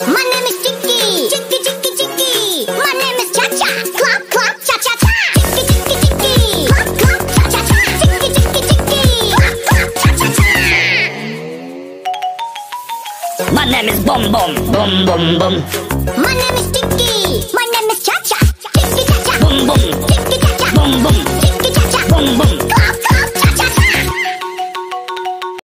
My name is Chicky, Chicky, Chicky, Chicky. My name is Cha Cha, Clap, Clap, Cha Cha Cha. Chicky, Chicky, Chicky, Clap, Clap, Cha Cha Cha. Chicky, Chicky, Chicky, Clap, Clap, Cha Cha Cha. My name is Boom Boom, Boom Boom Boom. My name is Chicky.